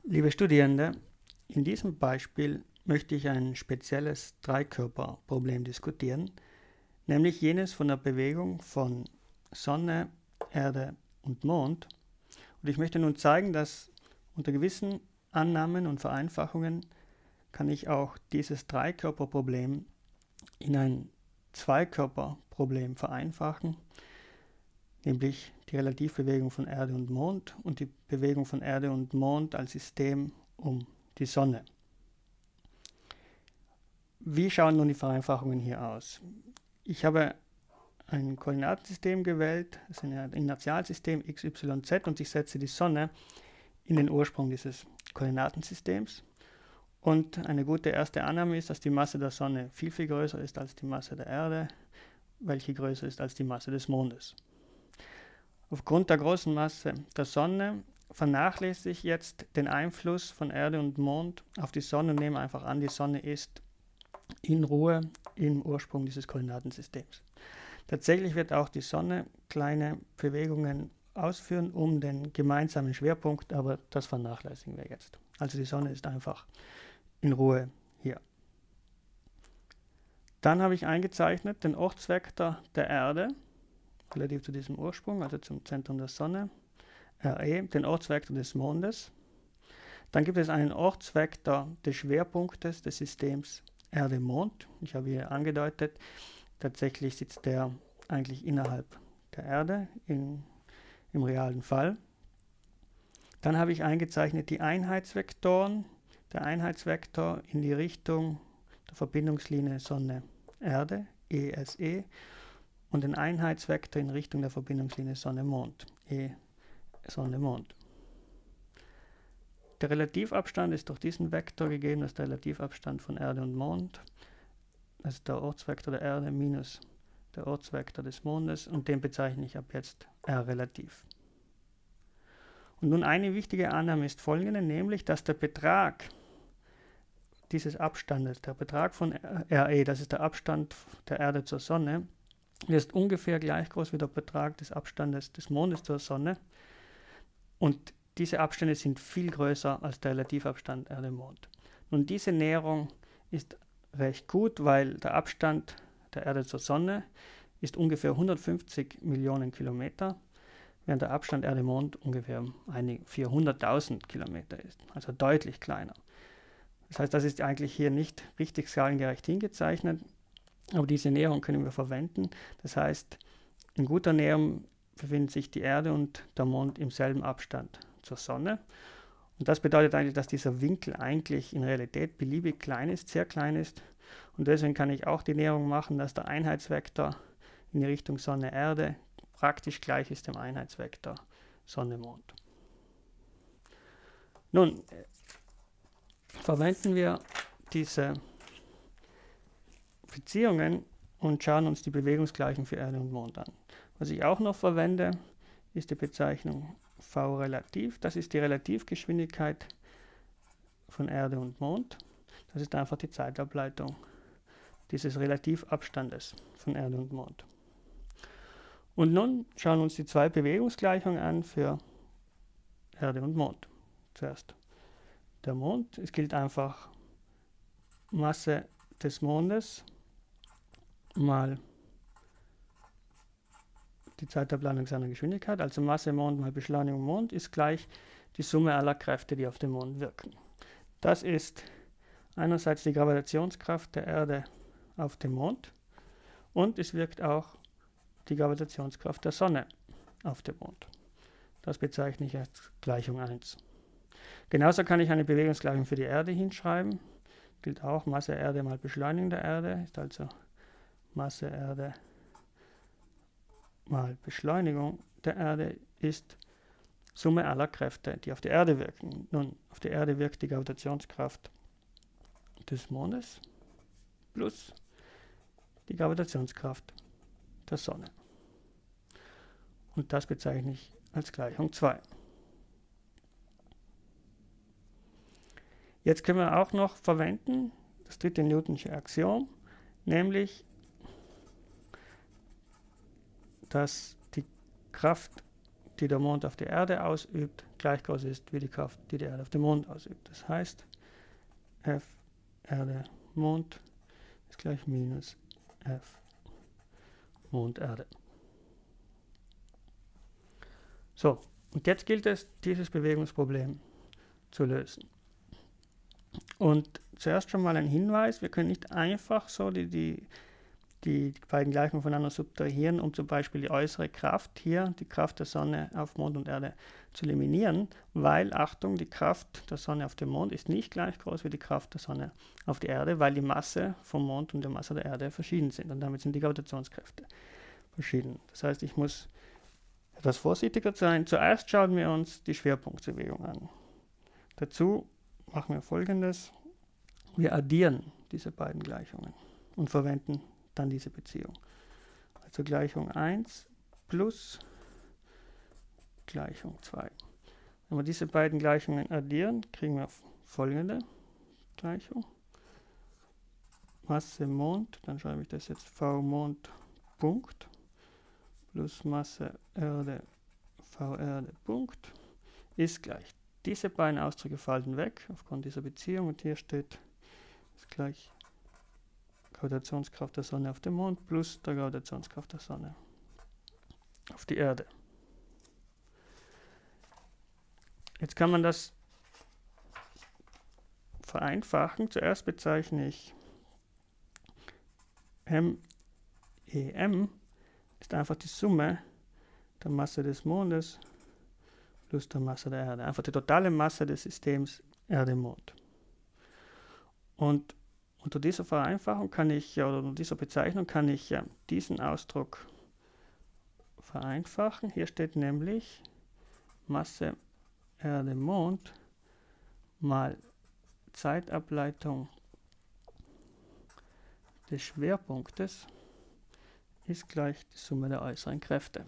Liebe Studierende, in diesem Beispiel möchte ich ein spezielles Dreikörperproblem diskutieren, nämlich jenes von der Bewegung von Sonne, Erde und Mond. Und ich möchte nun zeigen, dass unter gewissen Annahmen und Vereinfachungen kann ich auch dieses Dreikörperproblem in ein Zweikörperproblem vereinfachen, nämlich die Relativbewegung von Erde und Mond und die Bewegung von Erde und Mond als System um die Sonne. Wie schauen nun die Vereinfachungen hier aus? Ich habe ein Koordinatensystem gewählt, das ist ein Inertialsystem x, y, z, und ich setze die Sonne in den Ursprung dieses Koordinatensystems. Und eine gute erste Annahme ist, dass die Masse der Sonne viel, viel größer ist als die Masse der Erde, welche größer ist als die Masse des Mondes. Aufgrund der großen Masse der Sonne vernachlässige ich jetzt den Einfluss von Erde und Mond auf die Sonne und nehme einfach an, die Sonne ist in Ruhe im Ursprung dieses Koordinatensystems. Tatsächlich wird auch die Sonne kleine Bewegungen ausführen um den gemeinsamen Schwerpunkt, aber das vernachlässigen wir jetzt. Also die Sonne ist einfach in Ruhe hier. Dann habe ich eingezeichnet den Ortsvektor der Erde relativ zu diesem Ursprung, also zum Zentrum der Sonne, RE, den Ortsvektor des Mondes. Dann gibt es einen Ortsvektor des Schwerpunktes des Systems Erde-Mond. Ich habe hier angedeutet, tatsächlich sitzt der eigentlich innerhalb der Erde im realen Fall. Dann habe ich eingezeichnet die Einheitsvektoren. Der Einheitsvektor in die Richtung der Verbindungslinie Sonne-Erde, ESE, und den Einheitsvektor in Richtung der Verbindungslinie Sonne-Mond, E-Sonne-Mond. Der Relativabstand ist durch diesen Vektor gegeben, das ist der Relativabstand von Erde und Mond. Das ist der Ortsvektor der Erde minus der Ortsvektor des Mondes, und den bezeichne ich ab jetzt R-relativ. Und nun eine wichtige Annahme ist folgende, nämlich, dass der Betrag dieses Abstandes, der Betrag von RE, das ist der Abstand der Erde zur Sonne, ist ungefähr gleich groß wie der Betrag des Abstandes des Mondes zur Sonne. Und diese Abstände sind viel größer als der Relativabstand Erde-Mond. Nun, diese Näherung ist recht gut, weil der Abstand der Erde zur Sonne ist ungefähr 150 Millionen Kilometer, während der Abstand Erde-Mond ungefähr 400.000 Kilometer ist, also deutlich kleiner. Das heißt, das ist eigentlich hier nicht richtig skalarengerecht hingezeichnet, aber diese Näherung können wir verwenden. Das heißt, in guter Näherung befinden sich die Erde und der Mond im selben Abstand zur Sonne. Und das bedeutet eigentlich, dass dieser Winkel eigentlich in Realität beliebig klein ist, sehr klein ist. Und deswegen kann ich auch die Näherung machen, dass der Einheitsvektor in die Richtung Sonne-Erde praktisch gleich ist dem Einheitsvektor Sonne-Mond. Nun verwenden wir diese Beziehungen und schauen uns die Bewegungsgleichung für Erde und Mond an. Was ich auch noch verwende, ist die Bezeichnung V-relativ. Das ist die Relativgeschwindigkeit von Erde und Mond. Das ist einfach die Zeitableitung dieses Relativabstandes von Erde und Mond. Und nun schauen wir uns die zwei Bewegungsgleichungen an für Erde und Mond. Zuerst der Mond. Es gilt einfach Masse des Mondes mal die Zeitableitung seiner Geschwindigkeit, also Masse Mond mal Beschleunigung Mond, ist gleich die Summe aller Kräfte, die auf den Mond wirken. Das ist einerseits die Gravitationskraft der Erde auf dem Mond und es wirkt auch die Gravitationskraft der Sonne auf dem Mond. Das bezeichne ich als Gleichung 1. Genauso kann ich eine Bewegungsgleichung für die Erde hinschreiben. Gilt auch Masse Erde mal Beschleunigung der Erde, ist also Masse Erde mal Beschleunigung der Erde ist Summe aller Kräfte, die auf die Erde wirken. Nun, auf die Erde wirkt die Gravitationskraft des Mondes plus die Gravitationskraft der Sonne. Und das bezeichne ich als Gleichung 2. Jetzt können wir auch noch verwenden das dritte Newtonsche Axiom, nämlich dass die der Mond auf die Erde ausübt, gleich groß ist wie die Kraft, die die Erde auf den Mond ausübt. Das heißt, F Erde Mond ist gleich minus F Mond Erde. So, und jetzt gilt es, dieses Bewegungsproblem zu lösen. Und zuerst schon mal ein Hinweis, wir können nicht einfach so die beiden Gleichungen voneinander subtrahieren, um zum Beispiel die äußere Kraft hier, die Kraft der Sonne auf Mond und Erde, zu eliminieren, weil, Achtung, die Kraft der Sonne auf dem Mond ist nicht gleich groß wie die Kraft der Sonne auf die Erde, weil die Masse vom Mond und die Masse der Erde verschieden sind und damit sind die Gravitationskräfte verschieden. Das heißt, ich muss etwas vorsichtiger sein. Zuerst schauen wir uns die Schwerpunktbewegung an. Dazu machen wir Folgendes. Wir addieren diese beiden Gleichungen und verwenden dann diese Beziehung. Also Gleichung 1 plus Gleichung 2. Wenn wir diese beiden Gleichungen addieren, kriegen wir folgende Gleichung. Masse Mond, dann schreibe ich das jetzt V Mond Punkt plus Masse Erde V Erde Punkt ist gleich. Diese beiden Ausdrücke fallen weg aufgrund dieser Beziehung und hier steht ist gleich Gravitationskraft der Sonne auf dem Mond plus der Gravitationskraft der Sonne auf die Erde. Jetzt kann man das vereinfachen. Zuerst bezeichne ich MEM ist einfach die Summe der Masse des Mondes plus der Masse der Erde. Einfach die totale Masse des Systems Erde-Mond. Und unter dieser Vereinfachung kann ich, oder unter dieser Bezeichnung kann ich diesen Ausdruck vereinfachen. Hier steht nämlich Masse Erde-Mond mal Zeitableitung des Schwerpunktes ist gleich die Summe der äußeren Kräfte.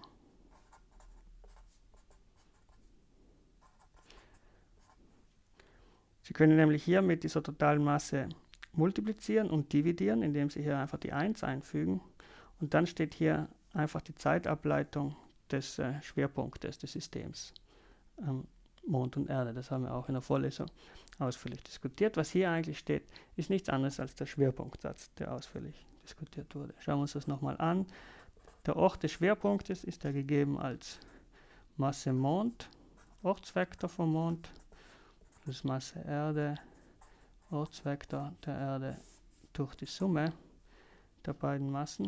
Sie können nämlich hier mit dieser totalen Masse multiplizieren und dividieren, indem Sie hier einfach die 1 einfügen. Und dann steht hier einfach die Zeitableitung des Schwerpunktes des Systems Mond und Erde. Das haben wir auch in der Vorlesung ausführlich diskutiert. Was hier eigentlich steht, ist nichts anderes als der Schwerpunktsatz, der ausführlich diskutiert wurde. Schauen wir uns das nochmal an. Der Ort des Schwerpunktes ist ja gegeben als Masse Mond, Ortsvektor vom Mond, plus Masse Erde, Ortsvektor der Erde durch die Summe der beiden Massen.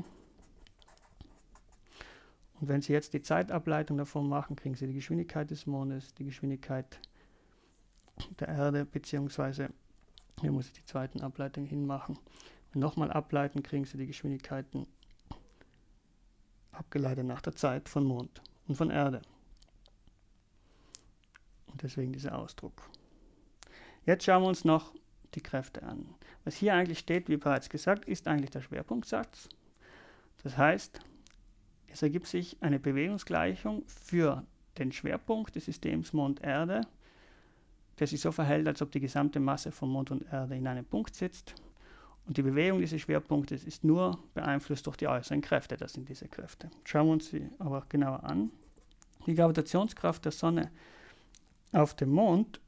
Und wenn Sie jetzt die Zeitableitung davon machen, kriegen Sie die Geschwindigkeit des Mondes, die Geschwindigkeit der Erde, beziehungsweise hier muss ich die zweiten Ableitung hinmachen. Und nochmal ableiten, kriegen Sie die Geschwindigkeiten abgeleitet nach der Zeit von Mond und von Erde. Und deswegen dieser Ausdruck. Jetzt schauen wir uns noch die Kräfte an. Was hier eigentlich steht, wie bereits gesagt, ist eigentlich der Schwerpunktsatz. Das heißt, es ergibt sich eine Bewegungsgleichung für den Schwerpunkt des Systems Mond-Erde, der sich so verhält, als ob die gesamte Masse von Mond und Erde in einem Punkt sitzt. Und die Bewegung dieses Schwerpunktes ist nur beeinflusst durch die äußeren Kräfte. Das sind diese Kräfte. Schauen wir uns sie aber genauer an. Die Gravitationskraft der Sonne auf dem Mond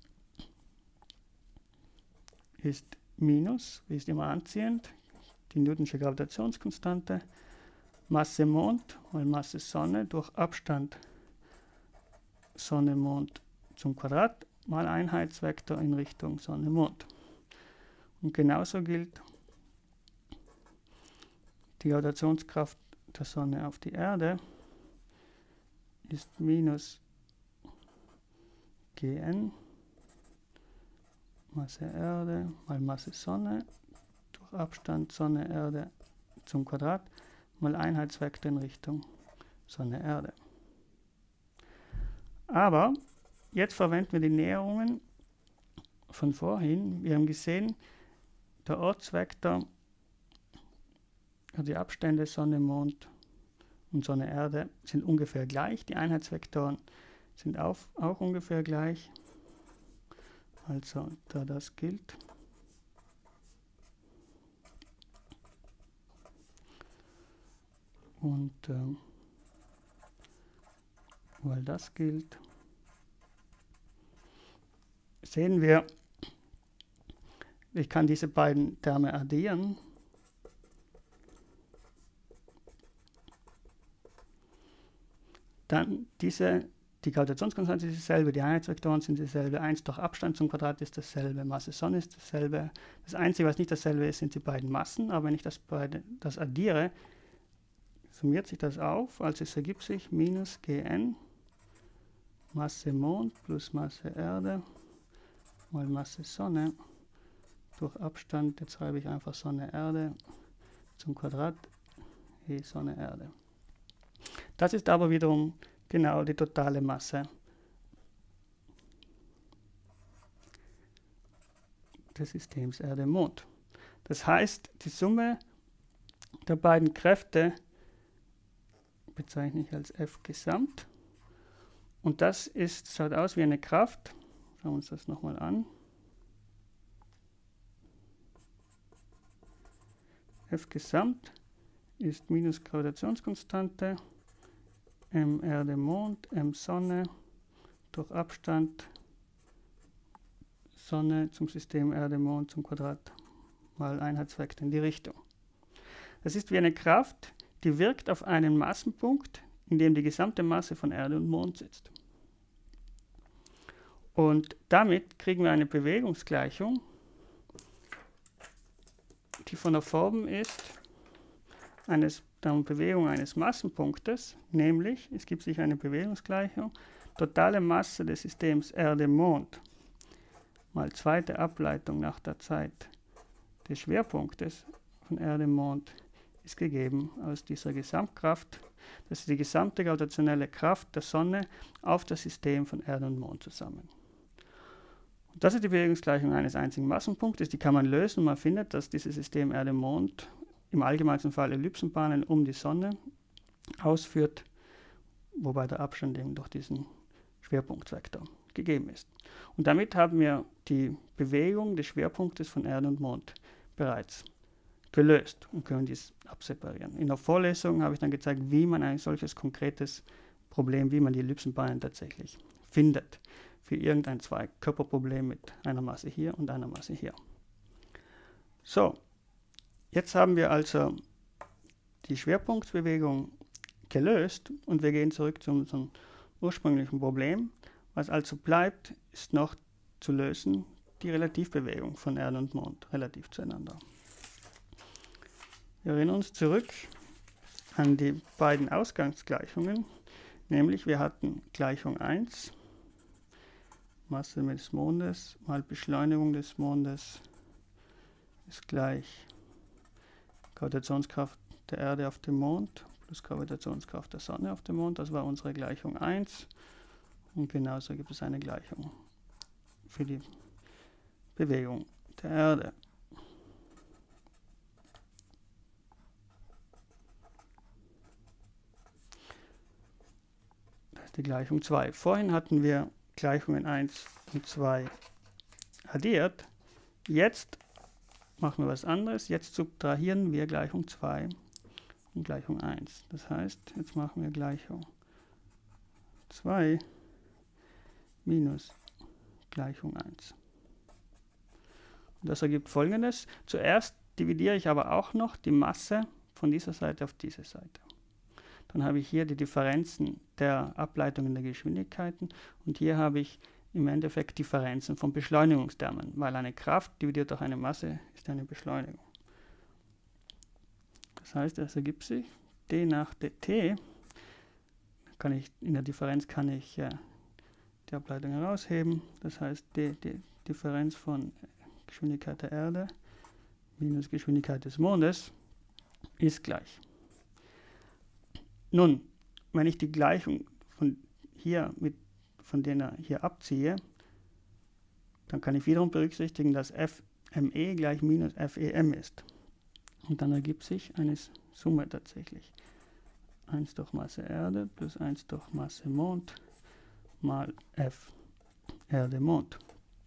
ist minus, wie ist immer anziehend, die Newtonsche Gravitationskonstante, Masse Mond mal Masse Sonne durch Abstand Sonne Mond zum Quadrat mal Einheitsvektor in Richtung Sonne Mond. Und genauso gilt die Gravitationskraft der Sonne auf die Erde ist minus Gn Masse Erde mal Masse Sonne durch Abstand Sonne Erde zum Quadrat mal Einheitsvektor in Richtung Sonne Erde. Aber jetzt verwenden wir die Näherungen von vorhin. Wir haben gesehen, der Ortsvektor, die Abstände Sonne, Mond und Sonne, Erde sind ungefähr gleich. Die Einheitsvektoren sind auch ungefähr gleich. Also, da das gilt, und weil das gilt, sehen wir, ich kann diese beiden Terme addieren. Dann die Gravitationskonstante ist dieselbe, die Einheitsvektoren sind dieselbe, 1 durch Abstand zum Quadrat ist dasselbe, Masse Sonne ist dasselbe. Das Einzige, was nicht dasselbe ist, sind die beiden Massen, aber wenn ich das addiere, summiert sich das auf, also es ergibt sich minus Gn Masse Mond plus Masse Erde mal Masse Sonne durch Abstand, jetzt schreibe ich einfach Sonne Erde zum Quadrat, Sonne Erde. Das ist aber wiederum genau die totale Masse des Systems Erde-Mond. Das heißt, die Summe der beiden Kräfte bezeichne ich als F Gesamt. Und das schaut aus wie eine Kraft. Schauen wir uns das nochmal an. F Gesamt ist minus Gravitationskonstante, m Erde Mond, m Sonne durch Abstand Sonne zum System Erde Mond zum Quadrat mal Einheitsvektor in die Richtung. Das ist wie eine Kraft, die wirkt auf einen Massenpunkt, in dem die gesamte Masse von Erde und Mond sitzt. Und damit kriegen wir eine Bewegungsgleichung, die von der Form ist der Bewegung eines Massenpunktes, nämlich es gibt sich eine Bewegungsgleichung, totale Masse des Systems Erde-Mond mal zweite Ableitung nach der Zeit des Schwerpunktes von Erde-Mond ist gegeben aus dieser Gesamtkraft, das ist die gesamte gravitationelle Kraft der Sonne auf das System von Erde und Mond zusammen. Und das ist die Bewegungsgleichung eines einzigen Massenpunktes, die kann man lösen. Man findet, dass dieses System Erde-Mond im allgemeinsten Fall Ellipsenbahnen um die Sonne ausführt, wobei der Abstand eben durch diesen Schwerpunktvektor gegeben ist. Und damit haben wir die Bewegung des Schwerpunktes von Erde und Mond bereits gelöst und können dies abseparieren. In der Vorlesung habe ich dann gezeigt, wie man ein solches konkretes Problem, wie man die Ellipsenbahnen tatsächlich findet, für irgendein Zwei-Körperproblem mit einer Masse hier und einer Masse hier. So, jetzt haben wir also die Schwerpunktbewegung gelöst und wir gehen zurück zu unserem ursprünglichen Problem. Was also bleibt, ist noch zu lösen die Relativbewegung von Erde und Mond relativ zueinander. Wir erinnern uns zurück an die beiden Ausgangsgleichungen, nämlich wir hatten Gleichung 1, Masse des Mondes mal Beschleunigung des Mondes ist gleich Gravitationskraft der Erde auf dem Mond plus Gravitationskraft der Sonne auf dem Mond. Das war unsere Gleichung 1. Und genauso gibt es eine Gleichung für die Bewegung der Erde. Das ist die Gleichung 2. Vorhin hatten wir Gleichungen 1 und 2 addiert. Jetzt machen wir was anderes. Jetzt subtrahieren wir Gleichung 2 und Gleichung 1. Das heißt, jetzt machen wir Gleichung 2 minus Gleichung 1. Und das ergibt Folgendes. Zuerst dividiere ich aber auch noch die Masse von dieser Seite auf diese Seite. Dann habe ich hier die Differenzen der Ableitungen der Geschwindigkeiten und hier habe ich im Endeffekt Differenzen von Beschleunigungstermen, weil eine Kraft dividiert durch eine Masse ist eine Beschleunigung. Das heißt, es ergibt sich d nach dt. In der Differenz kann ich die Ableitung herausheben. Das heißt, die Differenz von Geschwindigkeit der Erde minus Geschwindigkeit des Mondes ist gleich. Nun, wenn ich die Gleichung von der hier abziehe, dann kann ich wiederum berücksichtigen, dass Fme gleich minus Fem ist. Und dann ergibt sich eine Summe tatsächlich. 1 durch Masse Erde plus 1 durch Masse Mond mal F Erde Mond.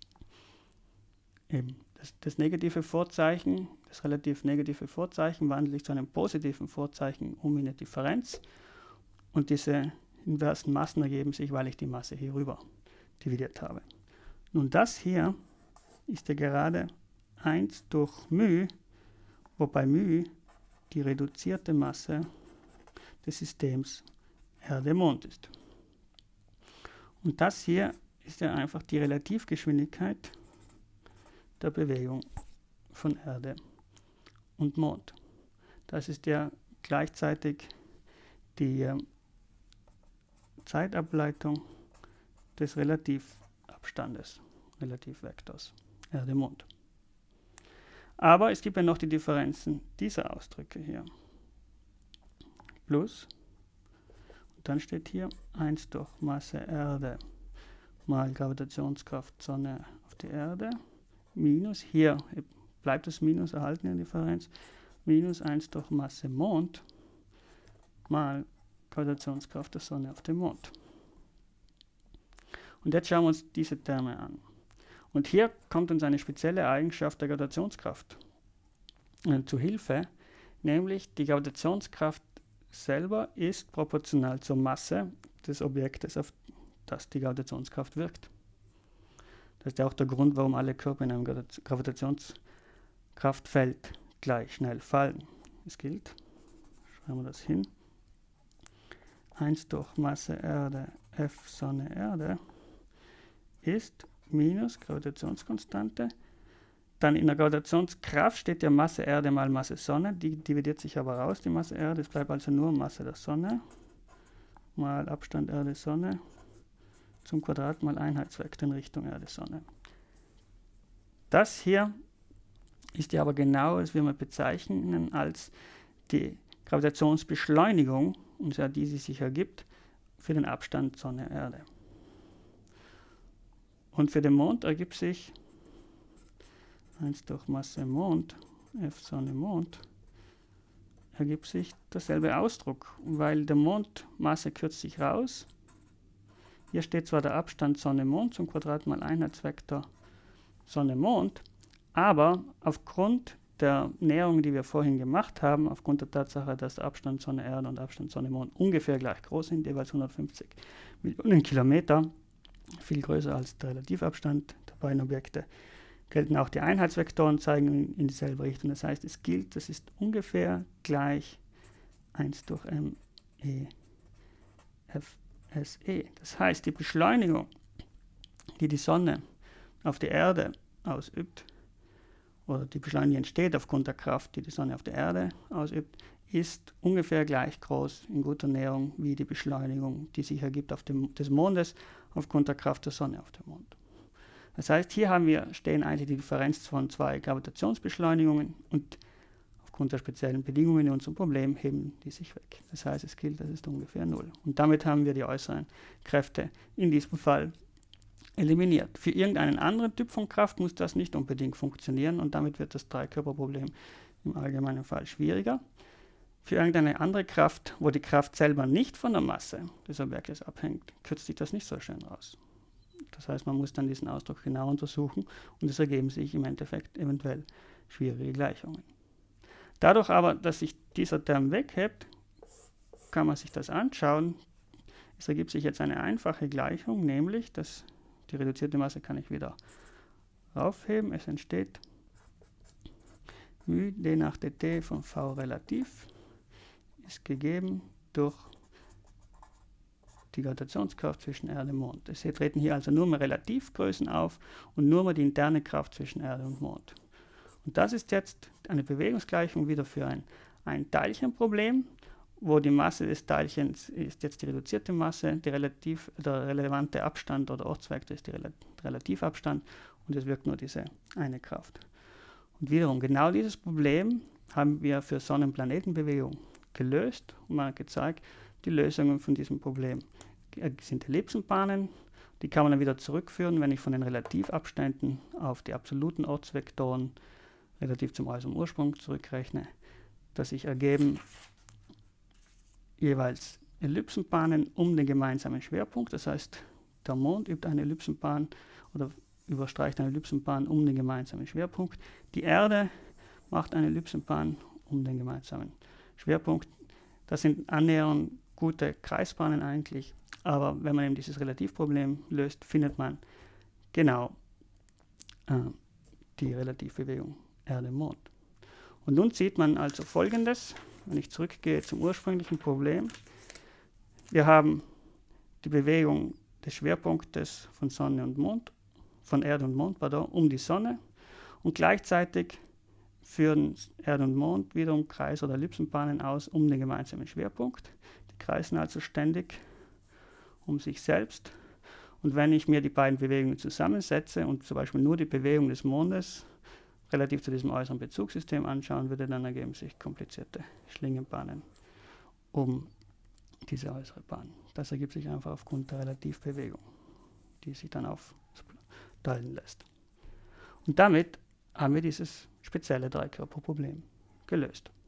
Eben das negative Vorzeichen, das relativ negative Vorzeichen wandelt sich zu einem positiven Vorzeichen um in eine Differenz. Und diese inversen Massen ergeben sich, weil ich die Masse hier rüber dividiert habe. Nun das hier ist ja gerade 1 durch μ, wobei μ die reduzierte Masse des Systems Erde-Mond ist. Und das hier ist ja einfach die Relativgeschwindigkeit der Bewegung von Erde und Mond. Das ist ja gleichzeitig die Zeitableitung des Relativabstandes, Relativvektors Erde-Mond. Aber es gibt ja noch die Differenzen dieser Ausdrücke hier. Plus, und dann steht hier 1 durch Masse Erde mal Gravitationskraft Sonne auf die Erde, minus, hier bleibt das Minus erhalten in der Differenz, minus 1 durch Masse Mond mal Gravitationskraft der Sonne auf den Mond. Und jetzt schauen wir uns diese Terme an. Und hier kommt uns eine spezielle Eigenschaft der Gravitationskraft zu Hilfe, nämlich die Gravitationskraft selber ist proportional zur Masse des Objektes, auf das die Gravitationskraft wirkt. Das ist ja auch der Grund, warum alle Körper in einem Gravitationskraftfeld gleich schnell fallen. Es gilt, schreiben wir das hin, 1 durch Masse Erde F Sonne Erde ist minus Gravitationskonstante. Dann in der Gravitationskraft steht ja Masse Erde mal Masse Sonne, die dividiert sich aber raus, die Masse Erde, es bleibt also nur Masse der Sonne mal Abstand Erde Sonne zum Quadrat mal Einheitsvektor in Richtung Erde Sonne. Das hier ist ja aber genau, das wir mal bezeichnen als die Gravitationsbeschleunigung, und ja die sich ergibt für den Abstand Sonne Erde. Und für den Mond ergibt sich 1 durch Masse Mond, F Sonne Mond, ergibt sich derselbe Ausdruck, weil der Mondmasse kürzt sich raus. Hier steht zwar der Abstand Sonne-Mond zum Quadrat mal Einheitsvektor Sonne-Mond, aber aufgrund der Näherung, die wir vorhin gemacht haben, aufgrund der Tatsache, dass der Abstand Sonne-Erde und Abstand Sonne-Mond ungefähr gleich groß sind, jeweils 150 Millionen Kilometer, viel größer als der Relativabstand der beiden Objekte, gelten auch die Einheitsvektoren, zeigen in dieselbe Richtung. Das heißt, es gilt, das ist ungefähr gleich 1 durch m e f SE. Das heißt, die Beschleunigung, die die Sonne auf die Erde ausübt, oder die Beschleunigung entsteht aufgrund der Kraft, die die Sonne auf der Erde ausübt, ist ungefähr gleich groß in guter Näherung wie die Beschleunigung, die sich ergibt des Mondes aufgrund der Kraft der Sonne auf dem Mond. Das heißt, hier stehen eigentlich die Differenz von zwei Gravitationsbeschleunigungen und aufgrund der speziellen Bedingungen in unserem Problem heben die sich weg. Das heißt, es gilt, das ist ungefähr 0. Und damit haben wir die äußeren Kräfte in diesem Fall eliminiert. Für irgendeinen anderen Typ von Kraft muss das nicht unbedingt funktionieren und damit wird das Dreikörperproblem im allgemeinen Fall schwieriger. Für irgendeine andere Kraft, wo die Kraft selber nicht von der Masse des Objektes abhängt, kürzt sich das nicht so schön raus. Das heißt, man muss dann diesen Ausdruck genau untersuchen und es ergeben sich im Endeffekt eventuell schwierige Gleichungen. Dadurch aber, dass sich dieser Term weghebt, kann man sich das anschauen. Es ergibt sich jetzt eine einfache Gleichung, nämlich, dass die reduzierte Masse kann ich wieder raufheben. Es entsteht μ d nach dt von v relativ ist gegeben durch die Gravitationskraft zwischen Erde und Mond. Es treten hier also nur mehr Relativgrößen auf und nur mehr die interne Kraft zwischen Erde und Mond. Und das ist jetzt eine Bewegungsgleichung wieder für ein Teilchenproblem, wo die Masse des Teilchens ist jetzt die reduzierte Masse, der relevante Abstand oder Ortsvektor ist der Relativabstand und es wirkt nur diese eine Kraft. Und wiederum, genau dieses Problem haben wir für Sonnen-Planetenbewegung gelöst und man hat gezeigt, die Lösungen von diesem Problem sind Ellipsenbahnen. Die kann man dann wieder zurückführen, wenn ich von den Relativabständen auf die absoluten Ortsvektoren relativ zum äußeren Ursprung zurückrechne, dass sich ergeben jeweils Ellipsenbahnen um den gemeinsamen Schwerpunkt. Das heißt, der Mond übt eine Ellipsenbahn oder überstreicht eine Ellipsenbahn um den gemeinsamen Schwerpunkt. Die Erde macht eine Ellipsenbahn um den gemeinsamen Schwerpunkt. Das sind annähernd gute Kreisbahnen eigentlich, aber wenn man eben dieses Relativproblem löst, findet man genau die Relativbewegung Erde-Mond. Und nun sieht man also Folgendes, wenn ich zurückgehe zum ursprünglichen Problem. Wir haben die Bewegung des Schwerpunktes von Sonne und Mond, von Erde und Mond, um die Sonne, und gleichzeitig führen Erde und Mond wiederum Kreis- oder Ellipsenbahnen aus um den gemeinsamen Schwerpunkt. Die kreisen also ständig um sich selbst. Und wenn ich mir die beiden Bewegungen zusammensetze und zum Beispiel nur die Bewegung des Mondes relativ zu diesem äußeren Bezugssystem anschauen würde, dann ergeben sich komplizierte Schlingenbahnen um diese äußere Bahn. Das ergibt sich einfach aufgrund der Relativbewegung, die sich dann aufteilen lässt. Und damit haben wir dieses spezielle Dreikörperproblem gelöst.